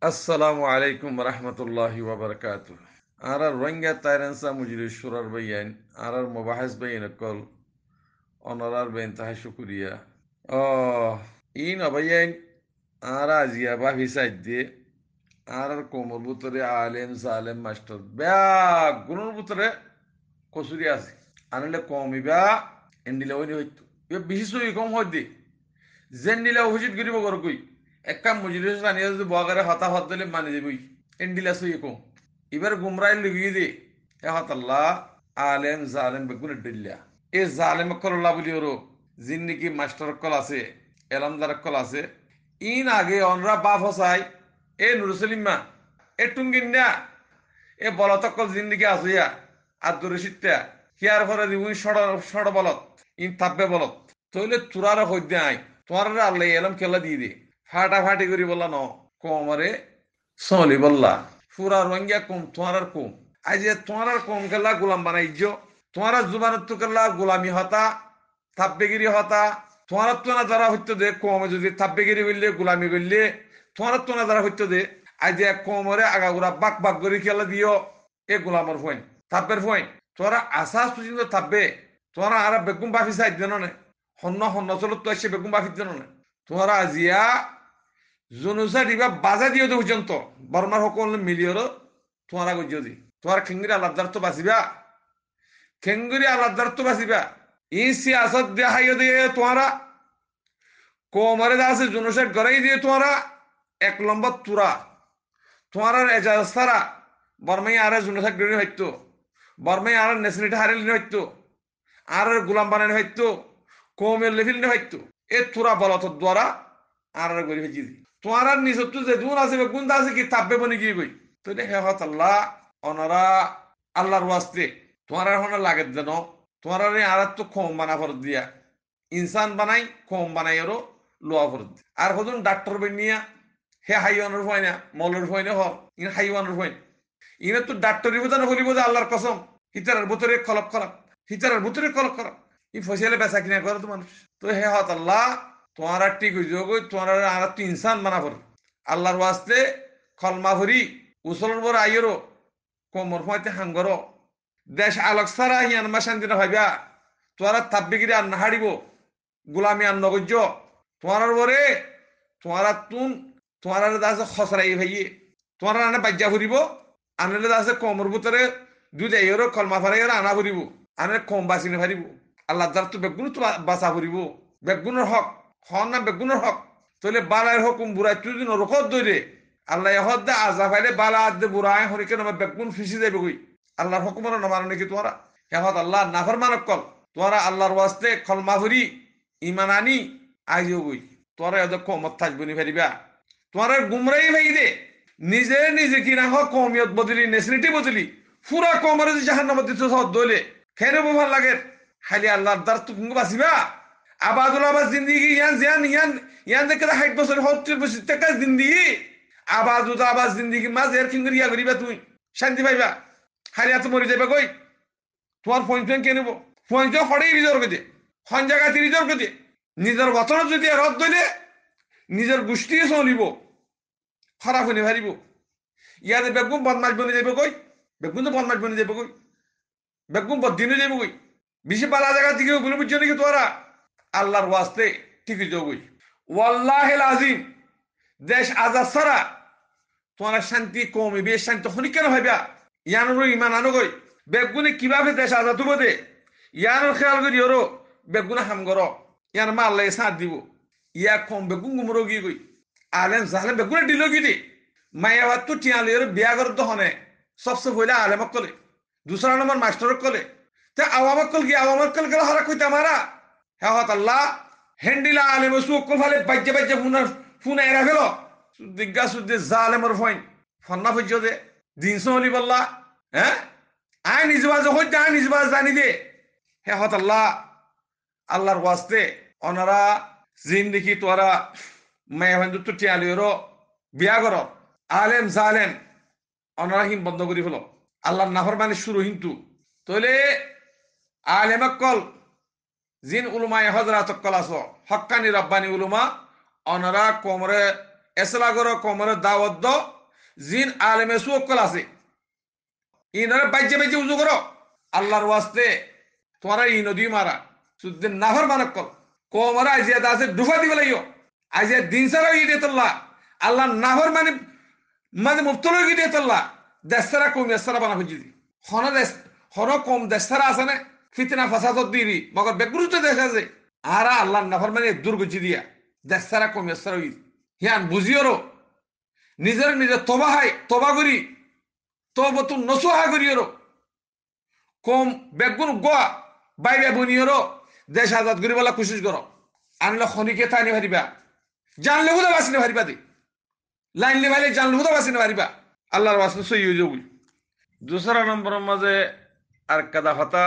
আসসালামু আলাইকুম রহমতুল্লাহি ওবরকাতু। আর রোহিঙ্গা তাইরেন্সা মুজরি সুরার বাইয়ান আর মোবাহেস বাইন কল অনরার বেন তাহে শুকুরিয়া ও ইন অবাইয়ান আর আজিয়া বা হিসাই দিয়ে আর কোমর বুতরে আলেম সালেম মাস্টার ব্যাগ গুণর বুতরে কসুরি আছে আনলে কমিবা এন্ডিলে ওই হইতো বিশেষ কম হইতে জেন দিলে অভিজিৎ গরিব গরকুই একটা মজলিস জানিয়ে যদি বগারে হতা হত দিলে মানে দেবই এন্ডিলা সই কম এবার গুমরাই লুকিয়ে দে হে হতাল্লাহ আলেম জালেম বেগুন ডিল্লা এ জালেম কল্লা বলি ওরো জিন্দিগি মাস্টার কল আছে এলামদার কল আছে ইন আগে অনরা বাপ হসাই এ নুরুসলিমা এ টুঙ্গিন্যা এ বলতকল জিন্দিগি আসিয়া আর দূরশিত্যা হিয়ার ঘরে দিবুই সড় বলত ইন থাকবে বলত তইলে চূড়ার হইতে আই তোমার আল্লাহ এলাম খেলা দিয়ে দে ফাটাফাটি করি বললা ন কমরে সলি বললা ফুরা রঙ্গিয়া কম তোমার আর কম আজ তোমার আর কম খেলা গোলাম বানাইজ তোমার জুবানত কেলা গোলামি হতা থাপ্পেগিরি হতা তোমার তো না যারা হইতো দে কমে যদি থাপ্পেগিরি বললে গোলামি করলে তোমার তো না যারা হইতো দে আজ কমরে আগাগুড়া বাক বাক করে খেলা দিও এ গোলামর ফইন থাপ্পের ফইন তোরা আশা পর্যন্ত থাকবে তোরা আর বেগুন বাফি চাই দেন না হন্য হন্য চলত তো এসে বেগুন বাফি দেন না তোরা আজিয়া জনুসা দিবা বাজা দিও তো পর্যন্ত বর্মার সকল মিলিয়র তোরা গজ্য দি তোরা খেঙ্গিরি আলাদার তো বাঁচিবা খেঙ্গুরি আলাদার তো বাঁচিবা ই সিয়াসত দেখাইও দিয়ে তোরা কোমরে আছে জনুসা গড়াই দিয়ে তোরা এক নম্বর তুরা তোমার এজাজ তারা বর্মাই আর জুনুসা গড়ি হইতো বর্মাই আর নেসনিটা হারিলি হইতো আর গোলাম বানানি হইতো কমের লেভেল নে হইতো এ তোরা বলত দ্বারা আর গরি ভেজি দি তোমার আর নিজত তো যে দুন আছে গুণ আছে কি তাপবে বনি গিয়ে গই তো দেখে হত আল্লাহ অনারা আল্লাহর ওয়াস্তে তোমার আর হনা লাগে যেন তোমার আর তো কম বানা ফর দিয়া ইনসান বানাই কম বানাই আরো লোয়া ফর আর হদুন ডাক্তার বানিয়া হে হাইওয়ানের ভয় না মলের ভয় না হ ইন হাইওয়ানের ভয় ইনে তো ডাক্তারি বোঝানো বলিব যে আল্লাহর কসম হিতারের ভিতরে খলপ খরাপ হিতারের ভিতরে খলপ খরাপ ই ফসিয়ালে বেচা কিনা করে তো মানুষ তো হে হত আল্লাহ তোমার ঠিক হয়ে যাবো তোমার আর তো ইনসান বানা পড়ে আল্লাহর ওয়াস্তে খলমা ভরি উসলর বড় আইয়েরও কোমর ফাইতে হাঙ্গর দেশ আলোক সারা হিয়ান মা শান্তি না ভাইবা তোরা তাব্বিগিরি আর না হারিব গোলামি আর নগজ্য তোমার বরে তোমার তুন তোমার দাসে খসরাই ভাইয়ে তোমার আনে বাজ্যা ফুরিব আনলে দাসে কমর ভিতরে দুই যাইয়েরও কলমা ফারাই আনা ফুরিব আনে কম বাঁচি নাফারিব আল্লাহ দার তো বেগুন তো বাঁচা ফুরিব বেগুনের হক হন না বেগুনের হক তাহলে বালার হকুম বুড়াই তুই দিন রকত দইরে আল্লাহ হদ দে আজা ফাইলে বালা আদ দে বুড়াই হরিকে নামে বেগুন ফিসি যাইবে কই আল্লাহর হুকুমের নামানো নাকি তোরা হেহত আল্লাহ নাফর মানক কল তোরা আল্লাহর ওয়াস্তে কলমা ফুরি ইমান আনি আইও গই তোরা এত কমত থাকবো নি ফেরিবা তোরা গুমরাই ভাই দে নিজে নিজে কিনা হোক কমিয়ত বদলি নেসরিটি বদলি পুরা কমরে যে জাহান্নামত দিতে সদ দলে খেরে ভাল লাগে খালি আল্লাহর দার তো গুঙ্গ বাসিবা আবাদুল আবাস জিন্দিগি ইয়ান জিয়ান ইয়ান ইয়ান দেখে 60 বছর 70 বছর টাকা জিন্দিগি আবাদুল আবাস জিন্দিগি মাঝে এর কিঙ্গরি ইয়া করিবা তুই শান্তি পাইবা খালি এত মরি যাবে কই তোমার ফোন ফোন কে নেব ফোন তো হড়েই রিজর্ভ করে হন জায়গাতে রিজর্ভ করে নিজের বচন যদি রদ দইলে নিজের গোষ্ঠী চলিব খারাপ হয়ে ভারিব ইয়াতে বেগুন বদমাস বনে যাবে কই বেগুন তো বদমাস বনে যাবে কই বেগুন বদিনে যাবে কই বেশি পালা জায়গা থেকে বলে বুঝছো নাকি তোরা আল্লাহর ওয়াস্তে ঠিকই যাও কই ওয়াল্লাহিল আজিম দেশ আজাদ ছাড়া তোমার শান্তি কমে বেশ শান্তি তখনই কেন ভাইবা ইয়ানোর ইমান আনো কই বেগুনে কিভাবে দেশ আজাদ হবো দে ইয়ানোর খেয়াল করি ওরো বেগুনে হাম কর ইয়ার মা আল্লাহ সাথ দিব ইয়া কম বেগুন গুমরো গিয়ে কই আলেম জালেম বেগুনে দিল কি দে মায়াবাদ তো টিয়ালের বিয়া করত হনে সবচেয়ে পয়লা আলেমক কলে দুসরা নম্বর মাস্টারক কলে তে আওয়ামক কল কি আওয়ামক কল গেল হারা কইতে আমারা হ্যাঁ আল্লাহ হেন্ডিলা আলেম সুকল ফালে বাজ্যে বাজ্যে ফোন এরা ফেল দিগ্গা সুদ্দে জালেমর ফইন ফন্না ফজ্জ দে দিন সহলি বললা হ্যাঁ আই নিজবাজ হইতে আই নিজবাজ জানি দে হ্যাঁ আল্লাহ আল্লাহর ওয়াস্তে ওনারা জিন্দিগি তোরা মেয়ে তো টিয়ালিওরও বিয়া কর আলেম জালেম ওনারা হিম বন্ধ করি ফেলো আল্লাহর নাফরমানি শুরু কিন্তু তইলে আলেমক কল জিন উলুমায় হজরাত কল আস হক্কানি রব্বানি উলুমা ওনারা কোমরে এসলা করো কমরে দাওয়াত দ জিন আলেমে সুকল আছে ইনারে বাইজে বাইজে উজু করো আল্লাহর ওয়াস্তে তোমারা ই নদী মারা সুদ্দিন নাফর মানক কল কমরে আজিয়া আছে ডুফা দিবে লাগিও আজিয়া দিন সারা ইডে তোল্লা আল্লাহ নাফর মানে মানে মুফতল ইডে তোল্লা দেশরা কম দেশরা বানা খুঁজি হন দেশ হন কম দেশরা আছে না ফিতনা ফাসাদত দিবি মগর বেগুরুতে দেখা যায় আর আল্লাহ নাফর মানে দুর্গজি দিয়া দেশরা কম দেশরা হিয়ান বুঝিওরো নিজের নিজের তবা করি তবতু নসুহা করিওরো কম বেগুন গোয়া বাইরে বনিওরো দেশ আজাদ করি বলা কোশিশ করো আনলে খনিকে তাই নেভারিবা জানলে হুদা বাসি নেভারিবা দে লাইন লেভাইলে জানলে হুদা বাসি নেভারিবা আল্লাহর বাসনে সই হয়ে যাবি দুসরা নম্বরের মাঝে আর কাদা হতা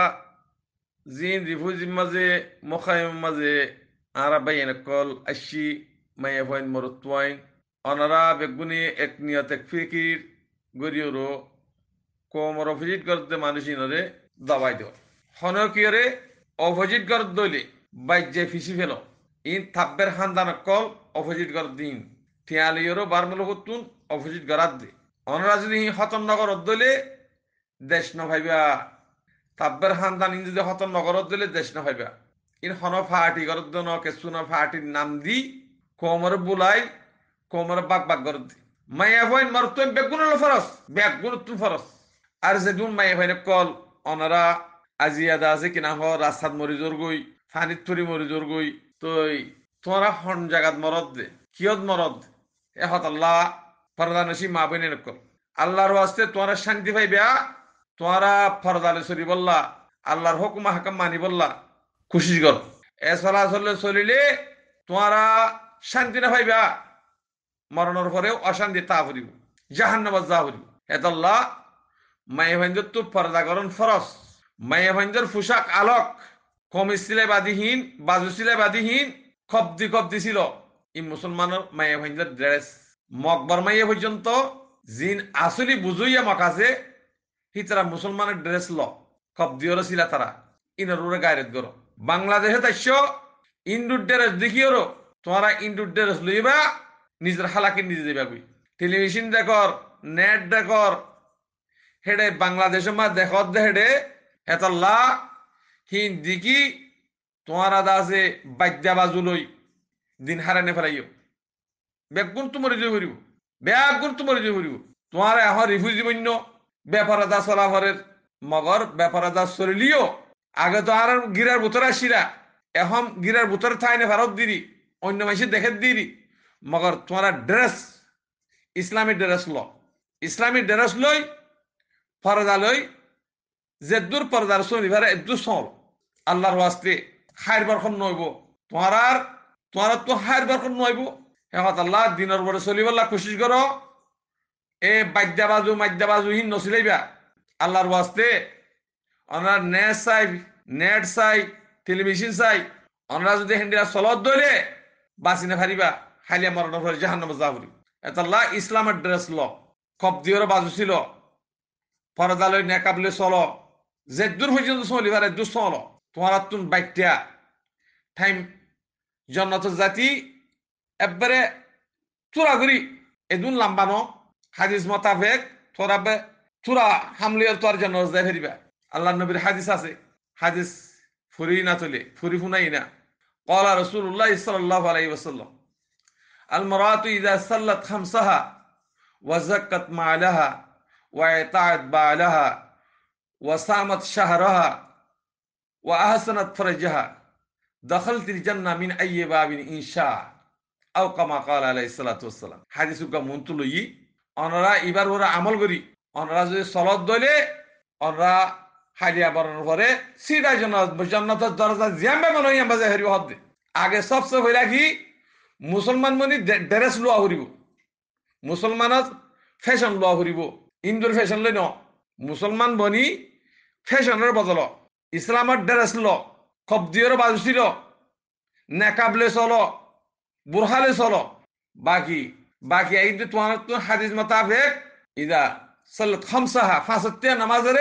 জিন রিফুজির মাঝে মখাইম মাঝে আরা বাইন কল আশি মাইয়া ভয়েন মরুত্ওয়াইন অনারা বেগুনি এক নিয়ত এক ফিকির গরিয়রো কোমর অপোজিট করতে মানুষ ইনরে দাবাই দেওয়া হনকিয়রে অপোজিট কর দইলে বাইজে ফিসি ফেল ইন থাব্বের হান্দান কল অপোজিট কর দিন টিয়ালিয়রও বারমেলো হতুন অপোজিট করার দে অনরা যদি হতন নগর দইলে দেশ ন ভাইবা তাব্বের হান্দান ইন যদি হতন নগর দইলে দেশ ন ভাইবা ইন হন ফাটি কর দন কেসুন ফাটির নাম দি কোমর বুলাই কোমর বাক বাক কর দি মাইয়া ভয়েন মারতুন বেগুন ফরস বেগুন তু ফরস আর যেদুন মাইয়া ভয়েন কল অনারা আজিয়াদা আছে কিনা হ রাস্তাত মরিজোর গই ফানিত থরি মরিজোর গই তই তোরা হন জাগাত মরদ দে কিয়ত মরদ এ হত আল্লাহ পর্দা নসি মা বইনে নকল আল্লাহর ওয়াস্তে তোরা শান্তি পাইবা তোরা ফরদালে সরি বললা আল্লাহর হুকুম হাকাম মানি বললা খুশি কর এ চলাচলে চলিলে তোরা শান্তি না পাইবা মরণের পরেও অশান্তি তা ফুরিব জাহান্নামত যা ফুরিব এতল্লাহ মায়ে ভাইন্দর তো পর্দা করন ফরস মায়ে ভাইন্দর পোশাক আলোক কম সিলাই বাদিহীন বাজু সিলাই বাদিহীন কব্দি ছিল ই মুসলমানের মায়ে ভাইন্দর ড্রেস মকবর মাইয়ে পর্যন্ত জিন আসলি বুঝইয়া মকাছে হি তারা মুসলমানের ড্রেস ল কব্দিওর ছিল তারা ইনরে গায়রত করো বাংলাদেশে তাইশ ইন্দুর ড্রেস দেখিওরো তোমরা ইন্দুর ড্রেস লইবা নিজের হালাকে নিজে যাবা কই টেলিভিশন দেখর নেট দেখর হেডে বাংলাদেশের মা দেখত দে হেডে হেতাল্লা হিন দিকি তোমার আদা আছে বাদ্যা বাজু লই দিন হারানে ফেলাইও বেগুন তোমার যে হরিব বেগুন তোমার যে হরিব তোমার এখন রিফিউজি বন্য বেপারাদা চলাফরের মগর বেপারাদা চলিলিও আগে তো আর গিরার ভিতরে আসিরা এখন গিরার ভিতরে থাইনে ভারত দিরি অন্য মানুষের দেখে দিরি মগর তোমার ড্রেস ইসলামী ড্রেস ল ইসলামী ড্রেস লই পর্দা লই যে দূর পর্দার শনিবারে দূর সল আল্লাহর ওয়াস্তে হায়ের বরখন নইব তোমার তো হায়ের বরখন নইব এখন আল্লাহ দিনের পরে চলিবল্লা কোশিশ করো এ বাদ্যা বাজু হিন নচিলাইবা আল্লাহর ওয়াস্তে ওনারা নেট চাই টেলিভিশন চাই ওনারা যদি হেন্দিরা চলত দইলে বাঁচি নাফারিবা হাইলিয়া মরণের পরে জাহান্নামে যা ফুরিব এতাল্লাহ ইসলামের ড্রেস ল কব্দিওর বাজু ছিল পর্দালয় নেকাবলে চলো যে দূর পর্যন্ত চলিবার দূর চলো তোমার তুন বাইকটা টাইম জন্নত জাতি একবারে চূড়াগুড়ি এদুন লাম্বানো হাদিস মোতাবেক তোরা চূড়া হামলিয়ার তোর জন্য যাই ফেরিবা আল্লাহ নবীর হাদিস আছে হাদিস ফুরি না চলে ফুরি ফুনাই না قال رسول الله صلى الله عليه وسلم المرأة إذا صلت خمسها وزكت مالها وأطاعت بعلها وصامت شهرها وأحسنت فرجها دخلت الجنة من أي باب إن شاء أو كما قال عليه الصلاة والسلام حديثك منتلي أنرا إبار ورا عمل করি أنرا যদি সালাত দইলে أنرا হালিয়া বরণ করে সিধা জান্নাতের দরজা জিয়ামে মনে হয় বাজে হরিব হদ আগে সবচেয়ে হইলা কি মুসলমান মনি ড্রেস লোয়া হরিব মুসলমানত ফ্যাশন লোয়া হরিব ইন্দুর ফ্যাশন লই ন মুসলমান বনি ফ্যাশনের বদল ইসলামের ড্রেস ল কব্দিয়র বাজু ছিল নেকাবলে চলো বুরহালে চলো বাকি এই যে তোমার তো হাদিস মোতাবেক ইদা সাল্লাত খামসাহা ফাঁসত্তিয়া নামাজেরে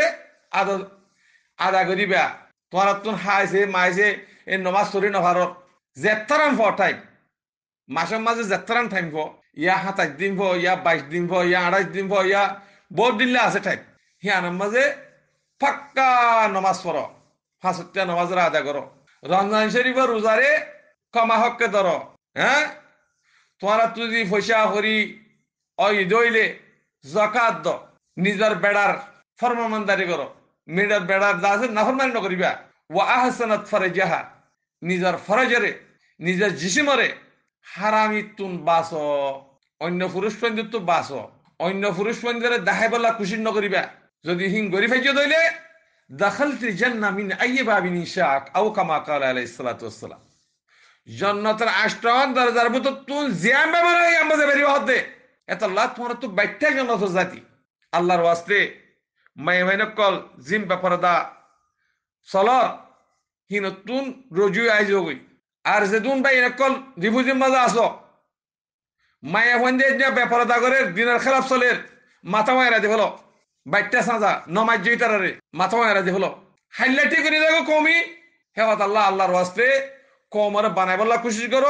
আদা করিবা তোমার তো হাইছে মাইছে এই নমাজ সরি নভার জেত্তারান ফর টাইম মাসের মাঝে জেত্তারান টাইম ফ ইয়া 27 দিন ভ ইয়া 22 দিন ভ ইয়া 28 দিন ভ ইয়া বহুত দিনলে আছে ঠাই হিয়ানার মাঝে পাক্কা নমাজ পড়ো 5 ওয়াক্ত নমাজের আদা করো রমজান শরীফের রোজারে কমা হককে ধরো হ্যাঁ তোমারা তুই পয়সা করি ওই দইলে জাকাত দ নিজের বেড়ার ফরমানদারি করো নিজের বেড়ার যা আছে নাফরমানি নকরিবা ওয়া আহসানাত ফারজাহা নিজের ফরজরে নিজের জিসিমরে হারামি তুন বাস অন্য পুরুষ পঞ্জত বাস অন্য পুরুষ পঞ্জরে দেখাই বলা খুশি নকরিবা যদি হিং গরি ফাইজ দইলে দাখালতি জান্নাহ মিন আইয়ি বাবিন ইনশাআক আও কামা ক্বালা আলাইহিস সালাতু ওয়াস সালাম জান্নাতের আষ্টন দরজার মতো তুন জিয়াম বেমারে আমাজে বেরি হদে এত আল্লাহ তোমার তো বাইটা জান্নাত জাতি আল্লাহর ওয়াস্তে মাইমাইন কল জিম বেপরদা সলর হিনতুন রজু আইজগই আর যেদুন বাই কল রিফুজিম মাঝে আসো মায়া ফন্দে যে বেপরদা করে দিনের খেলাফ চলের মাথা মায়েরা দি হলো বাইটা সাজা নমাজ জইতারে মাথা মায়েরা দি হলো হাইলাইটি করে দেখো কমি হেওয়াত আল্লাহ আল্লাহর ওয়াস্তে কমরে বানাই বলা কোশিশ করো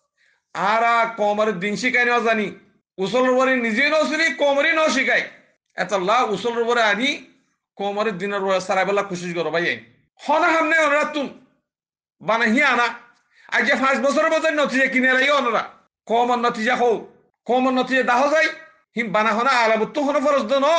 আর কমরে দিন শিখাই না জানি উসলের উপরে নিজেই নছিলি কমরে ন শিখাই এত আল্লাহ উসলের উপরে আনি কমরে দিনের উপরে সারাই বলা কোশিশ করো ভাই হনা হামনে ওরা তুন বানাই আনা আজ 5 বছরের মধ্যে নতিজা কিনে লাই ওনারা কমর নতিজা হও কমর নতিজা দাহ যায় হিম বানা হনা আলাবত তো হনা ফরজ ন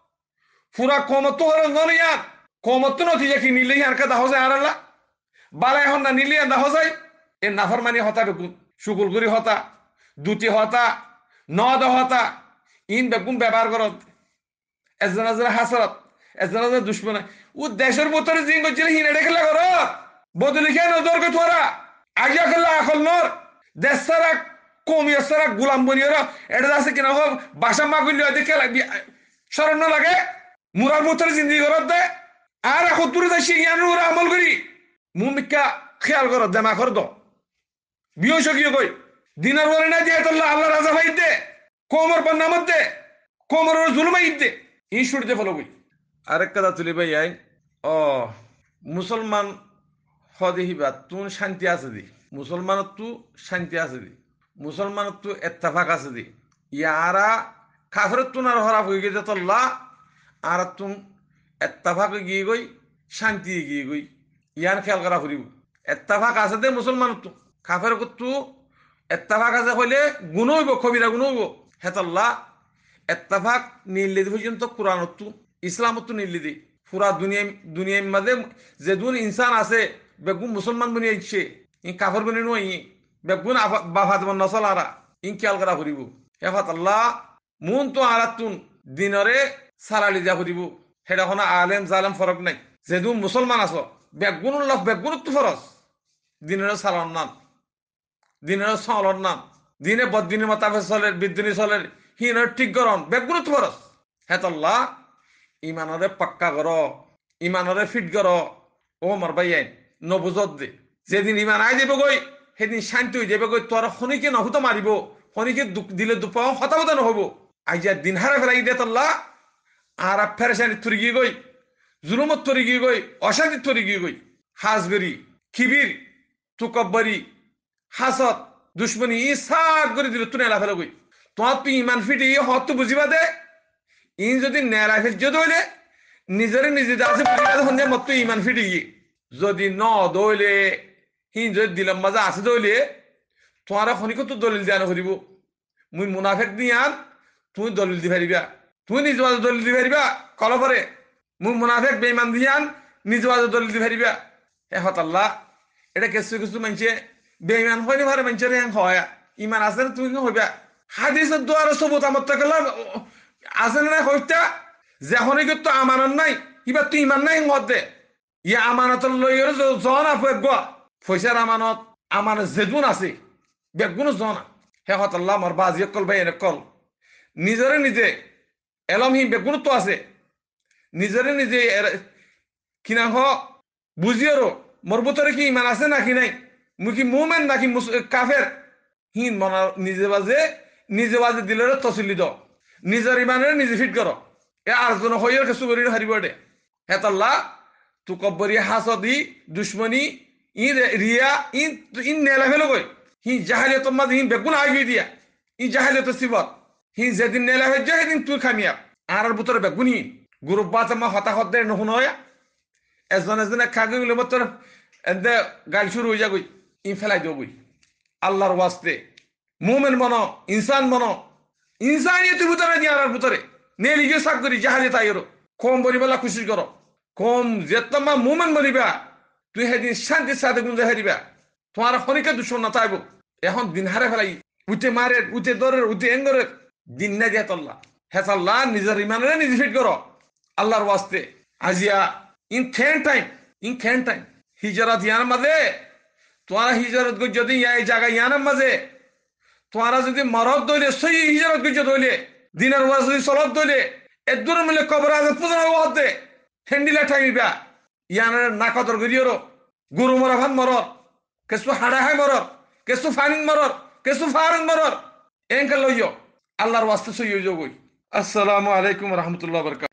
পুরা কমর তো ফরজ নয়া কমর তো নতিজা কিনিলে আর কা দাহ যায় আর আল্লাহ বালাই হন না নিলে দাহ যায় এ নাফরমানি হতা বেকুন শুকুল করি হতা দুটি হতা নদ হতা ইন বেকুন ব্যবহার করত এজনাজের হাসরত এজনাজের দুশ্মন ও দেশের ভিতরে জিন করছিল হিনে খেলা করত বদলি খেয়ে নজর কে তোরা আগিয়া খেলা আকল নর দেশ সারা কমিয়া সারা গুলাম বনিয়রা এটা আছে কিনা হোক বাসা মাগুলি হয়তো খেলা স্মরণ না লাগে মুরার ভিতরে জিন্দি করত দে আর এখন তুরে যাই শিখিয়ানো ওরা আমল করি মুমিকা খেয়াল করত দেমা কর দো বিয়স কি কই দিনের বলে না দিয়ে তোল্লা আল্লাহ রাজা ভাই দে কোমর পর নামত দে কোমর জুলুমাই দে ই শুরুতে ফলো কই আরেক কথা তুলি ভাই আই ও মুসলমান হদিহিবা তুন শান্তি আছে দি মুসলমানত তু শান্তি আছে দি মুসলমানত তু এত্তাফাক আছে দি ইয়ারা কাফেরত তুন আর হরাফ হয়ে গেছে তোল্লা আর তুন এত্তাফাক গিয়ে গই শান্তি গিয়ে গই ইয়ান খেয়াল করা ফুরিব এত্তাফাক আছে দে মুসলমানত তু কাফের তু এত্তাফাক আছে হইলে গুণ হইব কবিরা গুণ হইব হেতাল্লাহ এত্তাফাক নির্লিদি পর্যন্ত কোরআনত তু ইসলামত তু নির্লিদি পুরা দুনিয়ার মাঝে যে দুন ইনসান আছে বেগুন মুসলমান বনিয়ে ইচ্ছে ই কাফর বনি নই বেগুন বাফাত নসল আরা ইন খেয়াল করা ফুরিব হেফাত আল্লাহ মুন তো আরাতুন দিনরে সারালি যা ফুরিব সেটা কোনো আলেম জালেম ফরক নাই যে দুন মুসলমান আছো বেগুন লাভ বেগুন তো ফরস দিনের সালার নাম দিনের সলর নাম দিনে বদিনের মাতাফে চলের বিদ্যুনি চলের হিনের ঠিক গরম বেগুন তো ফরস হেতাল্লাহ ইমানরে পাক্কা কর ইমানরে ফিট কর ও মর ভাই নবুজত দে যেদিন ইমান আই যাবে গই সেদিন শান্তি হয়ে যাবে গই তোর শনিকে নহুত মারিব শনিকে দিলে দুপাও হতাহত নহব আইজা দিন হারা ফেলাই দে তল্লা আর ফেরেশানি তুরি গিয়ে গই জুলুমত তরি গিয়ে গই অশান্তি তরি গিয়ে গই হাজগরি খিবির তুকব্বরি হাসত দুশ্মনী ই সাত করে দিল তুই নেলা ফেলে গই তোমার তুই ইমান ফিটি হত বুঝিবা দে ইন যদি নেলা ফেল যদি হইলে নিজের নিজে আছে বুঝিবা মত তুই ইমান ফিটি যদি ন দইলে হিন যদি দিলাম মাজা আছে দইলে তোমার খনিকে তো দলিল দিয়া নকরিব মুই মুনাফেক দিয়ান তুই দলিল দি পারিবা তুই নিজ বাজে দলিল দি পারিবা কল পরে মুই মুনাফেক বেঈমান দিয়ান নিজ বাজে দলিল দি পারিবা হে হতাল্লাহ এটা কিছু কিছু মানুষে বেঈমান হইনি পারে মানুষের হ্যাং হয় ইমান আছে না তুমি কি হইবা হাদিসের দোয়ারে সবুত আমার তো গেল আছে না হইতা যখনই তো আমানত নাই কিবা তুই ইমান নাই মধ্যে ইয়া আমানতর লইয়ের জন আপু পয়সার আমানত আমার যেদুন আছে বেগুন জন হে হতাল্লাহ আমার বাজি কল ভাই এনে কল নিজরে নিজে এলমহীন বেগুন তো আছে নিজরে নিজে কিনা হ বুঝিও মোর ভিতরে কি ইমান আছে নাকি নাই মুই কি মুমেন নাকি কাফের হিন মনা নিজে বাজে দিলে তসলি দ নিজের ইমানের নিজে ফিট করো এ আর জন হইয়ের কিছু করি হারিব দে হেতাল্লাহ তু কব্বরি হাসদি দুশ্মনী ই রিয়া ইন নেলা ফেলো গই হি জাহালিয়ত মাঝে হি বেগুন আগে দিয়া ই জাহাজে সিবত হি যেদিন নেলা হয়ে যায় সেদিন তুই খামিয়া আর বুতরে বেগুনি গ্রুপ বাত মা হতাহত দে নহন হয়া এজনে খাগি গেলে তোর এদে গাল শুরু হয়ে যাগই ই ফেলাই দেবই আল্লাহর ওয়াস্তে মুমেন মনো ইনসান মনো ইনসানিয়তের ভিতরে নিয়ে আর ভিতরে নিয়ে লিগে সাক করি জাহাজে তাইরো কম বলিবেলা খুশি করো কম যেতমা মুমেন বলিবা তুই সেদিন শান্তির সাথে গুঞ্জা হারিবা তোমার খনিকে দুশো না চাইব এখন দিন হারে ফেলাই উঠে মারের উঠে দরের উঠে এঙ্গরের দিন না দিয়ে তল্লা হেসাল্লাহ নিজের ইমানের নিজে ফিট করো আল্লাহর ওয়াস্তে আজিয়া ইন খেন টাইম হিজরত ইয়ার মাঝে তোমারা হিজরত যদি এই জায়গায় ইয়ানের মাঝে তোমারা যদি মরদ দইলে সই হিজরত গুজে দইলে দিনের ওয়াজ যদি চলত দইলে এদুর মিলে কবর আছে পূজা হতে হেন্ডিলা ঠাইবা ইয়ানের নাকদর গরিয়র গুরু মরাভান মরর কেসু হাড়া হাই মরর কেসু ফানিন মরর কেসু ফারিন মরর এনকে লইও আল্লাহর ওয়াস্তে সই হয়ে যাবই আসসালামু আলাইকুম রহমতুল্লাহ বরকাত